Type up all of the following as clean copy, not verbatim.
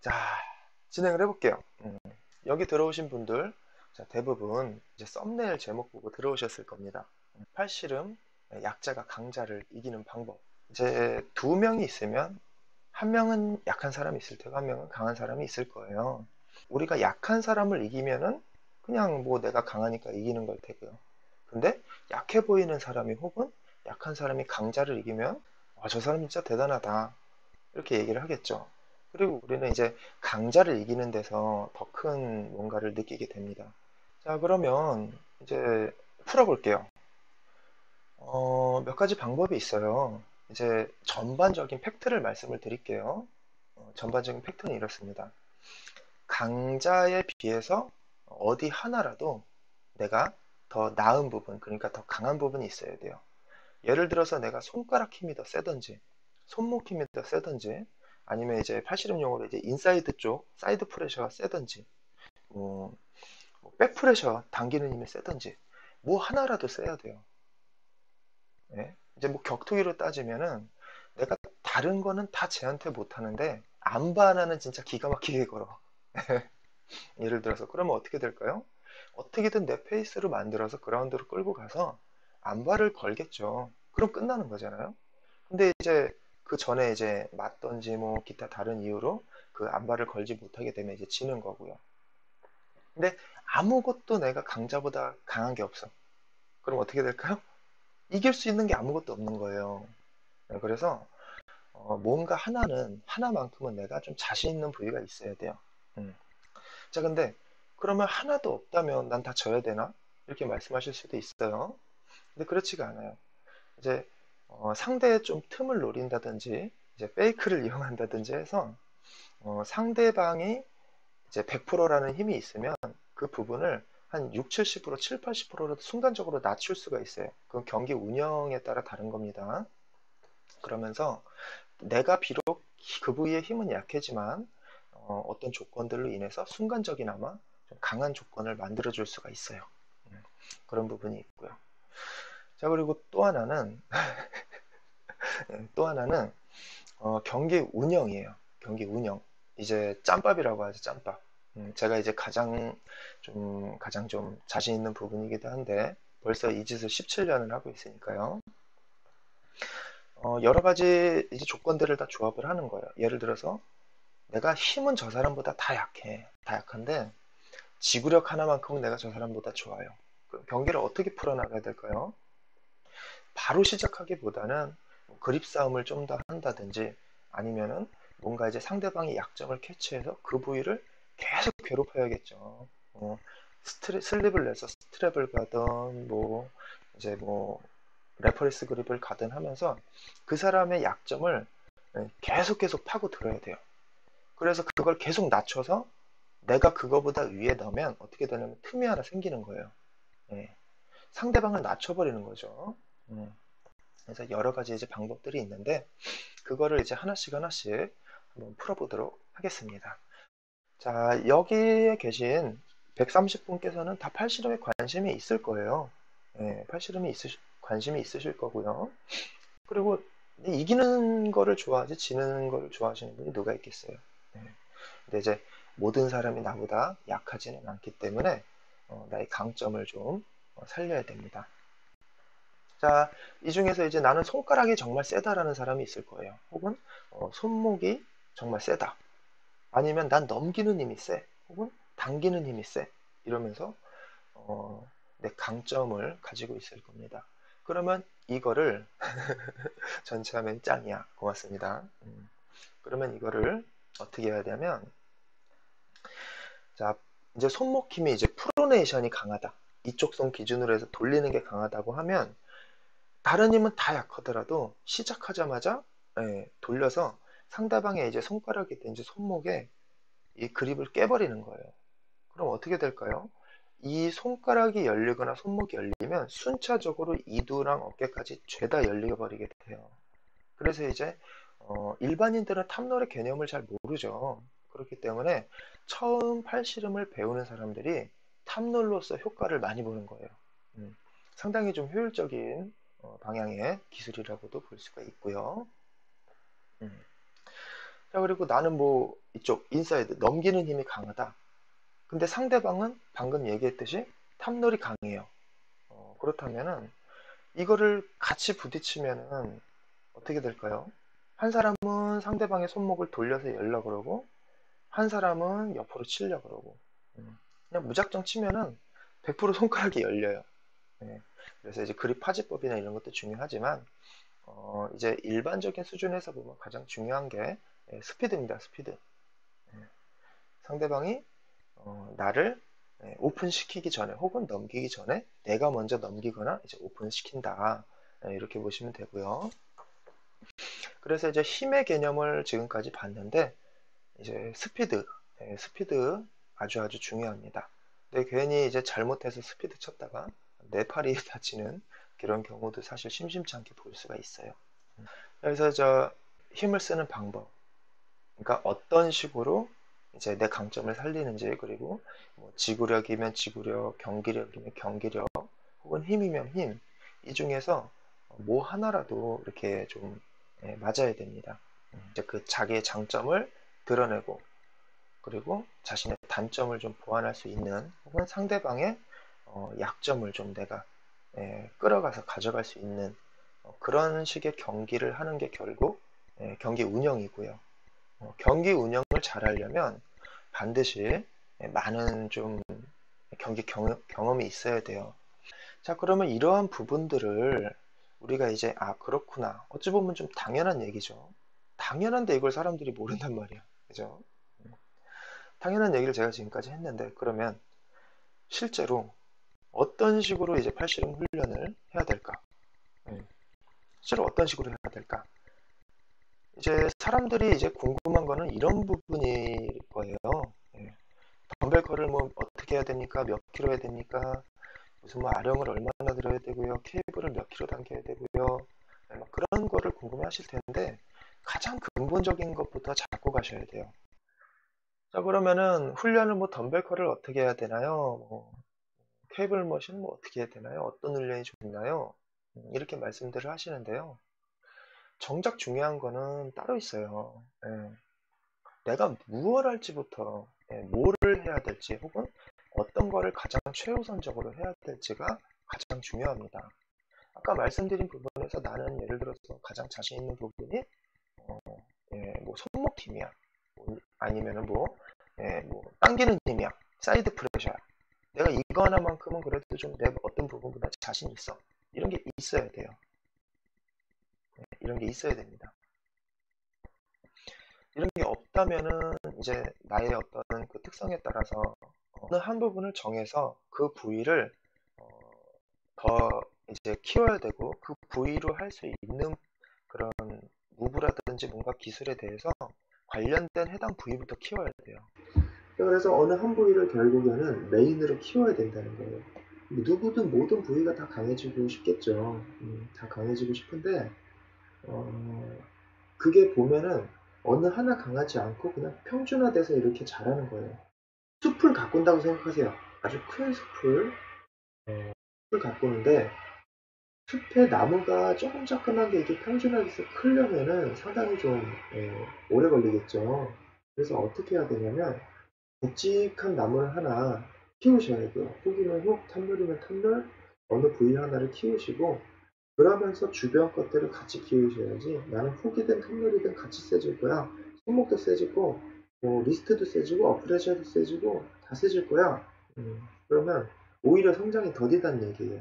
자, 진행을 해볼게요. 여기 들어오신 분들, 자, 대부분 이제 썸네일 제목 보고 들어오셨을 겁니다. 팔씨름, 약자가 강자를 이기는 방법. 이제 두 명이 있으면 한 명은 약한 사람이 있을 테고 한 명은 강한 사람이 있을 거예요. 우리가 약한 사람을 이기면은 그냥 뭐 내가 강하니까 이기는 걸 테고요. 근데 약해 보이는 사람이 혹은 약한 사람이 강자를 이기면 와, 저 사람 진짜 대단하다. 이렇게 얘기를 하겠죠. 그리고 우리는 이제 강자를 이기는 데서 더 큰 뭔가를 느끼게 됩니다. 자, 그러면 이제 풀어볼게요. 몇 가지 방법이 있어요. 이제 전반적인 팩트를 말씀을 드릴게요. 전반적인 팩트는 이렇습니다. 강자에 비해서 어디 하나라도 내가 더 나은 부분, 그러니까 더 강한 부분이 있어야 돼요. 예를 들어서 내가 손가락 힘이 더 세든지, 손목 힘이 더 세든지, 아니면 이제 팔씨름 용어로 이제 인사이드 쪽, 사이드 프레셔가 세든지, 뭐, 백 프레셔 당기는 힘이 세든지, 뭐 하나라도 세야 돼요. 예? 이제 뭐 격투기로 따지면은 내가 다른 거는 다 쟤한테 못 하는데, 안바 하나는 진짜 기가 막히게 걸어. 예를 들어서, 그러면 어떻게 될까요? 어떻게든 내 페이스로 만들어서 그라운드로 끌고 가서 안바를 걸겠죠. 그럼 끝나는 거잖아요. 근데 이제 그 전에 이제 맞던지 뭐 기타 다른 이유로 그 안바를 걸지 못하게 되면 이제 지는 거고요. 근데 아무것도 내가 강자보다 강한 게 없어. 그럼 어떻게 될까요? 이길 수 있는 게 아무것도 없는 거예요. 네, 그래서 뭔가 하나만큼은 내가 좀 자신 있는 부위가 있어야 돼요. 음. 자, 근데 그러면 하나도 없다면 난 다 져야 되나? 이렇게 말씀하실 수도 있어요. 근데 그렇지가 않아요. 이제 상대의 좀 틈을 노린다든지 이제 페이크를 이용한다든지 해서 상대방이 이제 100%라는 힘이 있으면 그 부분을 한 6, 70%, 7, 80%로 순간적으로 낮출 수가 있어요. 그건 경기 운영에 따라 다른 겁니다. 그러면서 내가 비록 그 부위의 힘은 약해지만 어떤 조건들로 인해서 순간적이나마 좀 강한 조건을 만들어 줄 수가 있어요. 그런 부분이 있고요. 자, 그리고 또 하나는 경기 운영이에요. 경기 운영. 이제 짬밥이라고 하죠, 짬밥. 제가 이제 가장 좀 자신 있는 부분이기도 한데, 벌써 이 짓을 17년을 하고 있으니까요. 여러 가지 이제 조건들을 다 조합을 하는 거예요. 예를 들어서, 내가 힘은 저 사람보다 다 약해. 다 약한데, 지구력 하나만큼은 내가 저 사람보다 좋아요. 그럼 경기를 어떻게 풀어나가야 될까요? 바로 시작하기보다는 뭐 그립 싸움을 좀 더 한다든지 아니면은 뭔가 이제 상대방의 약점을 캐치해서 그 부위를 계속 괴롭혀야겠죠. 슬립을 내서 스트랩을 가든 뭐 이제 뭐 레퍼리스 그립을 가든 하면서 그 사람의 약점을 계속 파고 들어야 돼요. 그래서 그걸 계속 낮춰서 내가 그거보다 위에 넣으면 어떻게 되냐면 틈이 하나 생기는 거예요. 예. 상대방을 낮춰버리는 거죠. 음. 그래서 여러 가지 이제 방법들이 있는데 그거를 이제 하나씩 한번 풀어보도록 하겠습니다. 자, 여기에 계신 130분께서는 다 팔씨름에 관심이 있을 거예요. 예, 관심이 있으실 거고요. 그리고 이기는 거를 좋아하지 지는 거를 좋아하시는 분이 누가 있겠어요. 예. 근데 이제 모든 사람이 나보다 약하지는 않기 때문에 나의 강점을 좀 살려야 됩니다. 자, 이 중에서 이제 나는 손가락이 정말 세다라는 사람이 있을 거예요. 혹은 손목이 정말 세다. 아니면 난 넘기는 힘이 세. 혹은 당기는 힘이 세. 이러면서 내 강점을 가지고 있을 겁니다. 그러면 이거를 전체하면 짱이야. 고맙습니다. 그러면 이거를 어떻게 해야 되냐면 자, 이제 손목 힘이 이제 프로네이션이 강하다. 이쪽 손 기준으로 해서 돌리는 게 강하다고 하면 다른 힘은 다 약하더라도 시작하자마자 돌려서 상대방의 이제 손가락이든지 손목에 이 그립을 깨버리는 거예요. 그럼 어떻게 될까요? 이 손가락이 열리거나 손목이 열리면 순차적으로 이두랑 어깨까지 죄다 열려버리게 돼요. 그래서 이제 일반인들은 탑롤의 개념을 잘 모르죠. 그렇기 때문에 처음 팔씨름을 배우는 사람들이 탑롤로서 효과를 많이 보는 거예요. 음, 상당히 좀 효율적인 방향의 기술이라고도 볼 수가 있고요. 음. 자, 그리고 나는 뭐 이쪽 인사이드 넘기는 힘이 강하다. 근데 상대방은 방금 얘기했듯이 탑놀이 강해요. 그렇다면은 이거를 같이 부딪히면은 어떻게 될까요? 한 사람은 상대방의 손목을 돌려서 열려 그러고 한 사람은 옆으로 치려 그러고 그냥 무작정 치면은 100% 손가락이 열려요. 예. 그래서 이제 그립 파지법이나 이런 것도 중요하지만 이제 일반적인 수준에서 보면 가장 중요한 게 스피드입니다. 스피드. 예. 상대방이 나를 오픈시키기 전에 혹은 넘기기 전에 내가 먼저 넘기거나 이제 오픈시킨다. 이렇게 보시면 되고요. 그래서 이제 힘의 개념을 지금까지 봤는데 이제 스피드, 스피드 아주 중요합니다. 근데 괜히 이제 잘못해서 스피드 쳤다가 내 팔이 다치는 그런 경우도 사실 심심치 않게 볼 수가 있어요. 그래서 저 힘을 쓰는 방법, 그러니까 어떤 식으로 이제 내 강점을 살리는지 그리고 뭐 지구력이면 지구력, 경기력이면 경기력, 혹은 힘이면 힘, 이 중에서 뭐 하나라도 이렇게 좀 맞아야 됩니다. 이제 그 자기의 장점을 드러내고 그리고 자신의 단점을 좀 보완할 수 있는 혹은 상대방의 약점을 좀 내가 끌어가서 가져갈 수 있는 그런 식의 경기를 하는 게 결국 경기 운영이고요. 경기 운영을 잘 하려면 반드시 많은 좀 경기 경험이 있어야 돼요. 자, 그러면 이러한 부분들을 우리가 이제 그렇구나. 어찌 보면 좀 당연한 얘기죠. 당연한데 이걸 사람들이 모른단 말이야. 그죠? 당연한 얘기를 제가 지금까지 했는데 그러면 실제로 어떤 식으로 이제 팔씨름 훈련을 해야 될까? 실제로 어떤 식으로 해야 될까? 이제 사람들이 이제 궁금한 거는 이런 부분일 거예요. 예. 덤벨 컬을 뭐 어떻게 해야 됩니까? 몇 킬로 해야 됩니까? 무슨 뭐 아령을 얼마나 들어야 되고요? 케이블을 몇 킬로 당겨야 되고요? 막 그런 거를 궁금해 하실 텐데 가장 근본적인 것부터 잡고 가셔야 돼요. 자, 그러면은 훈련을 뭐 덤벨 컬을 어떻게 해야 되나요? 뭐 케이블 머신 뭐 어떻게 해야 되나요? 어떤 훈련이 좋나요? 이렇게 말씀들을 하시는데요. 정작 중요한 거는 따로 있어요. 예. 내가 무엇 할지부터 뭐를 해야 될지 혹은 어떤 거를 가장 최우선적으로 해야 될지가 가장 중요합니다. 아까 말씀드린 부분에서 나는 예를 들어서 가장 자신 있는 부분이 뭐 손목 힘이야. 아니면은 뭐 당기는 힘이야. 사이드 프레셔야. 내가 이거 하나만큼은 그래도 좀 내 어떤 부분보다 자신 있어. 이런 게 있어야 돼요. 이런 게 있어야 됩니다. 이런 게 없다면은 이제 나의 어떤 그 특성에 따라서 어느 한 부분을 정해서 그 부위를 어, 더 이제 키워야 되고 그 부위로 할 수 있는 그런 무브라든지 뭔가 기술에 대해서 관련된 해당 부위부터 키워야 돼요. 그래서 어느 한 부위를 결국에는 메인으로 키워야 된다는 거예요. 누구든 모든 부위가 다 강해지고 싶겠죠. 다 강해지고 싶은데 그게 보면은 어느 하나 강하지 않고 그냥 평준화돼서 이렇게 자라는 거예요. 숲을 가꾼다고 생각하세요. 아주 큰 숲을 가꾸는데 숲에 나무가 조금 조그만 게 이렇게 평준화돼서 크려면은 상당히 좀 오래 걸리겠죠. 그래서 어떻게 해야 되냐면 굵직한 나무를 하나 키우셔야 돼요. 흙이면 흙, 탐놀이면 탐놀, 어느 부위 하나를 키우시고 그러면서 주변 것들을 같이 키우셔야지 나는 훅이든 텀널이든 같이 세질 거야. 손목도 세지고 뭐 리스트도 세지고 어프레셔도 세지고 다 세질 거야. 그러면 오히려 성장이 더디다는 얘기예요.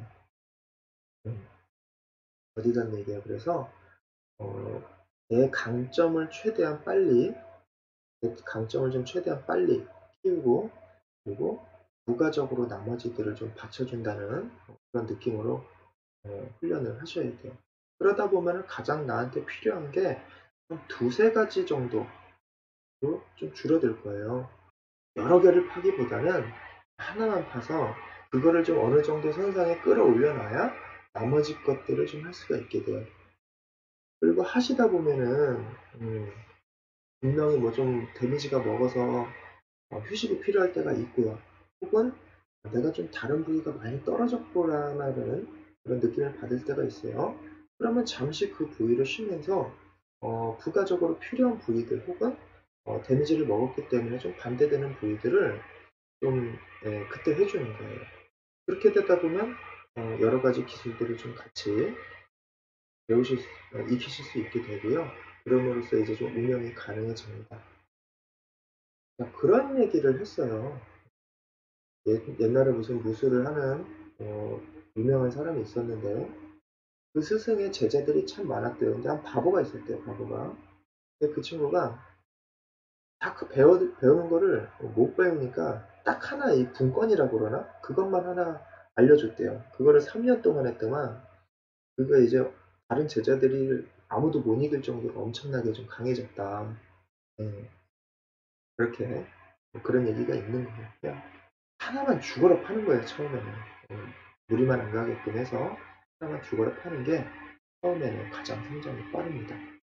더디다는 얘기예요. 그래서 어, 내 강점을 최대한 빨리 내 강점을 좀 최대한 빨리 키우고 그리고 부가적으로 나머지들을 좀 받쳐준다는 그런 느낌으로 훈련을 하셔야 돼요. 그러다 보면 가장 나한테 필요한 게 한 두세 가지 정도로 좀 줄어들 거예요. 여러 개를 파기보다는 하나만 파서 그거를 좀 어느 정도 선상에 끌어올려 놔야 나머지 것들을 좀 할 수가 있게 돼요. 그리고 하시다 보면은 분명히 뭐 좀 데미지가 먹어서 휴식이 필요할 때가 있고요. 혹은 내가 좀 다른 부위가 많이 떨어졌구나라는 그런 느낌을 받을 때가 있어요. 그러면 잠시 그 부위를 쉬면서 부가적으로 필요한 부위들 혹은 데미지를 먹었기 때문에 좀 반대되는 부위들을 좀 그때 해주는 거예요. 그렇게 되다 보면 여러 가지 기술들을 좀 같이 익히실 수 있게 되고요. 그럼으로써 이제 좀 운영이 가능해집니다. 그런 얘기를 했어요. 옛날에 무슨 무술을 하는 유명한 사람이 있었는데 그 스승의 제자들이 참 많았대요. 근데 한 바보가 있었대요. 바보가. 근데 그 친구가 딱 배우는 거를 못 배우니까 딱 하나 이 분권이라고 그러나? 그것만 하나 알려줬대요. 그거를 3년 동안 했더만 그거 이제 다른 제자들이 아무도 못 이길 정도로 엄청나게 좀 강해졌다. 예, 그렇게 그런 얘기가 있는 거예요. 그냥 하나만 죽어라 파는 거예요. 처음에는 무리만 안 가게끔 해서 하나만 죽어라 파는 게 처음에는 가장 성장이 빠릅니다.